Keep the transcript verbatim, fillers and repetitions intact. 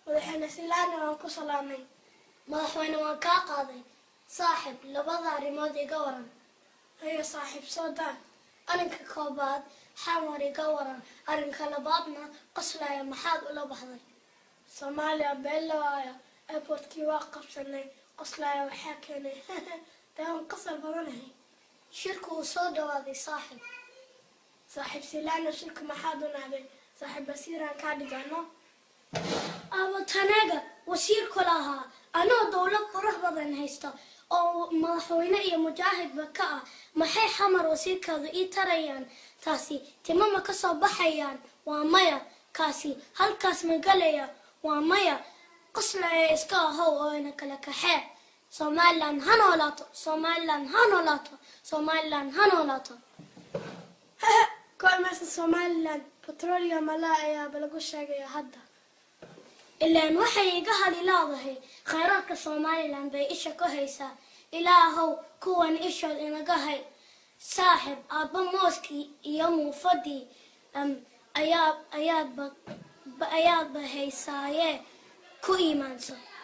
وحنا سيلانا وكسلامين madaxweyne waan kaa qaaday saaxib labada arrimood iga waran هي صاحب صدان arrinka koobaad xamar iga waran arrinka labaadna qoslaya maxaad ula baxday Soomaaliya beelaaya airportkii waa qabsanay qoslaya waxa keenay taan qasal badanahay shirku uu soo dhawaaday saaxib saaxib silaana shirku maxaad u naaday saaxib basiiraan ka dhigano aba tanaga wasiirku lahaa anoo dawlad qurux badan haysta oo madaxweyne iyo mujaahidba ka ah maxay xamar wasiirkooda ii tarayaan taasi timama ka soo baxayaan waa maya kaasi halkaas ma galaya waa maya qoslaya iska ahow oo ina kala kaxee Somaliland ha noolaato Somaliland ha noolaato Somaliland ha noolaato كويس Somaliland petroleum mala ayaa balagu sheegay hadda ilaan waxay iga halilaadahay khayraadka Somaliland bay isha ka haysaa ilaahow kuwan isha inaga hay saaxib aaba mooski iyo muufadi am ayaa ayaa ba ayaa ba haysaaye ku iimaansan